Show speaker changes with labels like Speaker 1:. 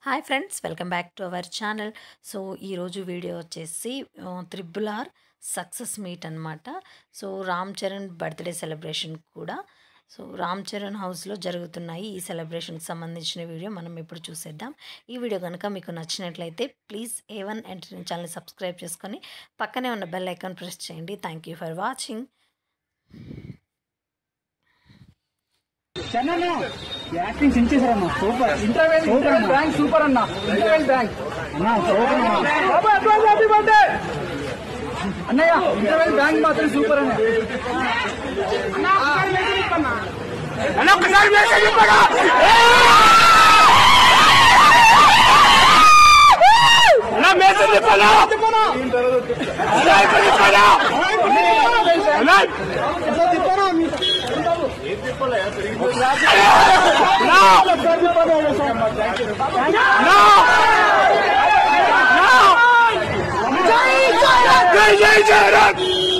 Speaker 1: Hi friends, welcome back to our channel. So ఈరోజు video వచ్చేసి triple R success meet అనమాట. So Ram Charan birthday celebration కూడా. So Ram Charan హౌస్లో జరుగుతున్నాయి ఈ సెలబ్రేషన్కి సంబంధించిన వీడియో మనం ఇప్పుడు చూసేద్దాం. ఈ వీడియో కనుక మీకు నచ్చినట్లయితే please A1 entertainment channel subscribe చేసుకొని పక్కనే ఉన్న బెల్ ఐకాన్ ప్రెస్ చేయండి. Thank you for watching.
Speaker 2: Acting చించేశారన్న సూపర్ ఇంటర్వెల్ బ్యాంక్ సూపర్ అన్న ఇంటర్వెల్ బ్యాంక్ హ్యాపీ బర్త్డే అన్నయ్య ఇంటర్వెల్ బ్యాంక్ మాత్రం సూపర్ అన్న ఒకసారి మెసేజ్ ఇవ్వడా అన్న మెసేజ్ ఇవ్వడా జై జై